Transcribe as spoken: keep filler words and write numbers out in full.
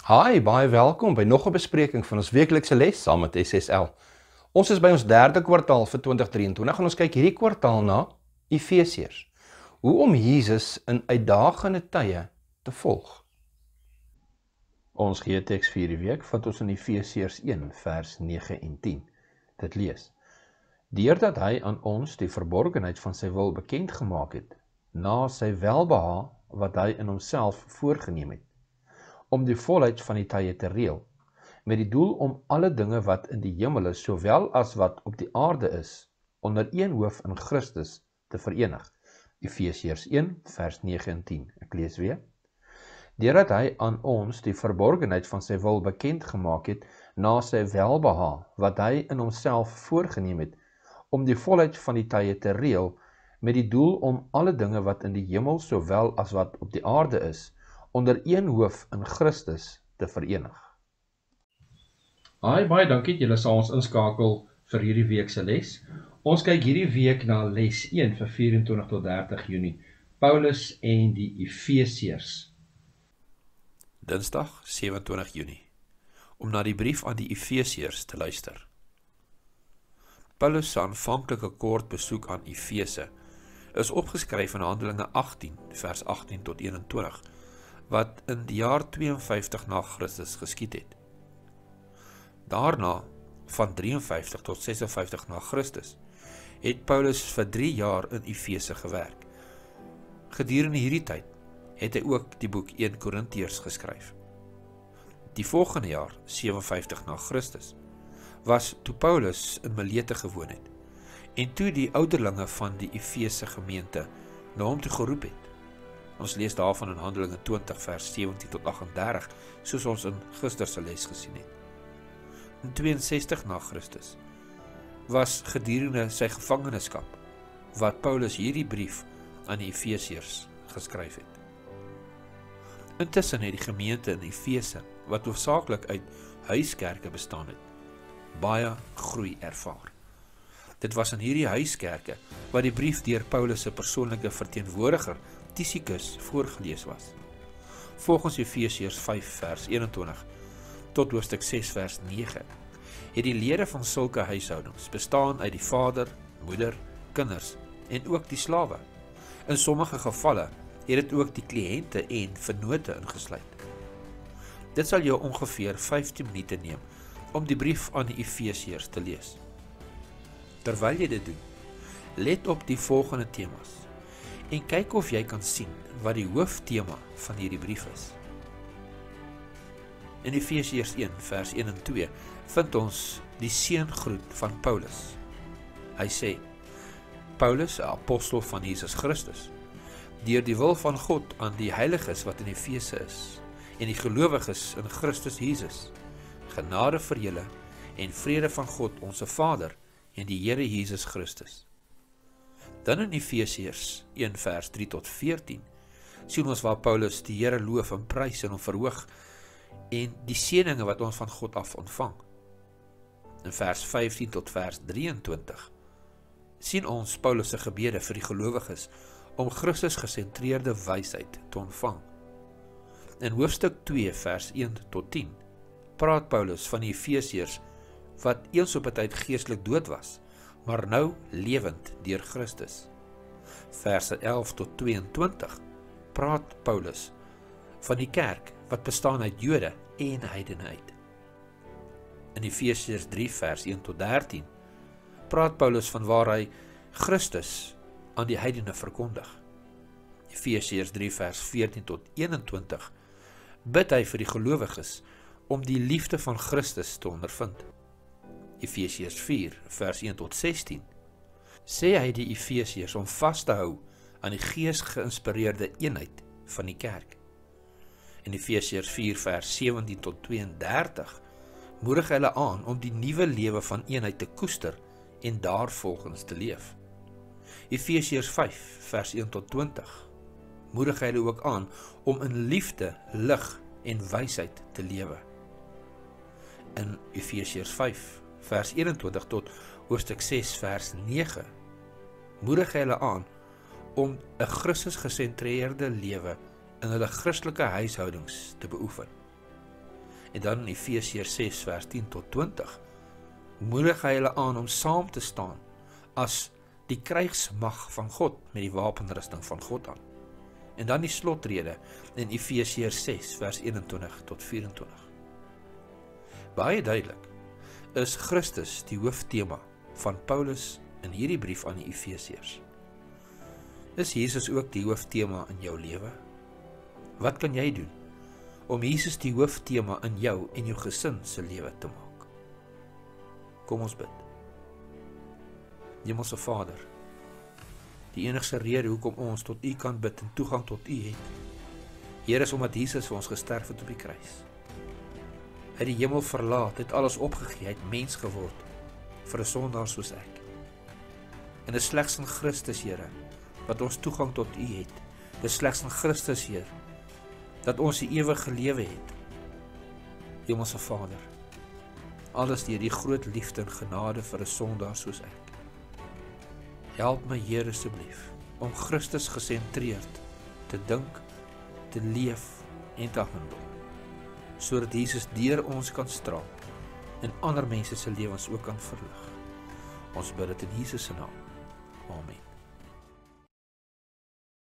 Hi, baie welkom by nog 'n bespreking van ons weeklikse les saam met S S L. Ons is by ons derde kwartaal vir twintig drieëntwintig en ons kyk hierdie kwartaal na Efesiërs. Hoe om Jesus in uitdagende tye te volg. Ons geeteks vir hierdie week vat ons in Efesiërs een vers nege en tien. Dit lees: Deurdat hy aan ons die verborgenheid van sy wil bekend gemaak het, na sy welbehae wat hy in homself voorgenem het, om die volheid van die tye te reël, met die doel om alle dinge wat in die hemel is, sowel as wat op die aarde is, onder een hoof in Christus te verenig. Efesiërs een vers nege en tien. Ek lees weer. Deurdat hy aan ons die verborgenheid van sy wil bekend gemaak het, na sy welbehae wat hy in homself voorgenem het, om die volheid van die tye te reël, met die doel om alle dinge wat in die hemel, sowel as wat op die aarde is, onder een hoof in Christus te verenig. Hi, baie dankie dat julle saam ons inskakel vir hierdie week se les. Ons kyk hierdie week na les een vir vyf en twintig tot dertig Junie. Paulus en die Efesiërs. Dinsdag sewe en twintig Junie. Om na die brief aan die Efesiërs te luister. Paulus se aanvanklike kort besoek aan Efese is opgeskryf in Handelinge agttien vers agttien tot eenentwintig. Wat in die jaar tweeënvyftig na Christus geskied het. Daarna, van drieënvyftig tot sesenvyftig na Christus, het Paulus vir drie jaar in Efese gewerk. Gedurende hierdie tyd het hy ook die boek eerste Korintiërs geskryf. Die volgende jaar, sewenvyftig na Christus, was toe Paulus in Milete gewoon het, en toe die ouderlinge van die Efese gemeente na hom toe geroep het. Ons lees daarvan in Handelinge twintig vers sewentien tot agt en dertig, soos ons in gister se les gesien het. In tweeënsestig na Christus was gedurende sy gevangenskap wat Paulus hierdie brief aan die Efesiërs geskryf het. Intussen het die gemeente in Efese, wat hoofsaaklik uit huiskerke bestaan het, baie groei ervaar. Dit was in hierdie huiskerke wat die brief deur Paulus se persoonlike verteenwoordiger Tychicus voorgelees was. Volgens Efesiërs vyf vers eenentwintig tot hoofstuk ses vers nege het die lede van sulke huishoudings bestaan uit die vader, moeder, kinders en ook die slawe. In sommige gevalle het dit ook die kliënte en vennote ingesluit. Dit sal jou ongeveer vyftien minute neem om die brief aan die Efesiërs te lees. Terwyl jy dit doen, let op die volgende temas en kyk of jy kan sien wat die hooftema van hierdie brief is. In Efesiërs een vers een en twee vind ons die seëngroet van Paulus. Hy sê: Paulus, 'n apostel van Jesus Christus, deur die wil van God aan die heiliges wat in Efese is en die gelowiges in Christus Jesus, genade vir julle en vrede van God onsse Vader en die Here Jesus Christus. Dan in Efesiërs een vers drie tot veertien sien ons waar Paulus die Here loof en prys en hom verhoog en die seëninge wat ons van God af ontvang. In vers vyftien tot vers drieëntwintig sien ons Paulus se gebede vir die gelowiges om Christus gesentreerde wysheid te ontvang. In hoofstuk twee vers een tot tien praat Paulus van die Efesiërs wat eens op 'n tyd geestelik dood was, maar nou lewend deur Christus. Verse elf tot tweeëntwintig praat Paulus van die kerk wat bestaan uit Jode en heidene uit. In Efesiërs drie vers een tot dertien praat Paulus van waar hy Christus aan die heidene verkondig. Efesiërs drie vers veertien tot eenentwintig bid hy vir die gelowiges om die liefde van Christus te ondervind. Efesiërs vier vers een tot sestien sê hy die Efesiërs om vas te hou aan die gees geïnspireerde eenheid van die kerk. In Efesiërs vier vers sewentien tot tweeëndertig moedig hulle aan om die nuwe lewe van eenheid te koester en daarvolgens te leef. Efesiërs vyf vers een tot twintig moedig hulle ook aan om in liefde, lig en wysheid te lewe. In Efesiërs vyf vers eenentwintig tot hoofstuk ses vers nege moedig hulle aan om 'n Christus gesentreerde lewe in hulle Christelike huishoudings te beoefen. En dan in Efesiërs ses vers tien tot twintig, moedig hy hulle aan om saam te staan as die krygsmag van God met die wapenrusting van God aan. En dan die slotrede in Efesiërs ses vers eenentwintig tot vyf-en-twintig. Baie duidelik is Christus die hooftema van Paulus in hierdie brief aan die Efesiërs. Is Jesus ook die hooftema in jou lewe? Wat kan jy doen om Jesus die hooftema in jou en jou gesin se lewe te maak? Kom ons bid. Hemelse Vader, die enigste rede hoekom ons tot U kan bid en toegang tot U het, Here, is omdat Jesus vir ons gesterf het op die kruis. Hy het die hemel verlaat, het alles opgegee, hy het mens geword vir 'n sondaar soos ek. En dit is slegs in Christus, Here, wat ons toegang tot U het. Dit is slegs in Christus, Heer, dat ons die ewige lewe het. Hemelse Vader, alles deur die groot liefde en genade vir 'n sondaar soos ek. Help my, Heer, asseblief, om Christus gesentreerd te dink, te leef en te handel, sodat Jesus deur ons kan straal en ander mense se lewens ook kan verlig. Ons bid dit in Jesus se naam. Amen.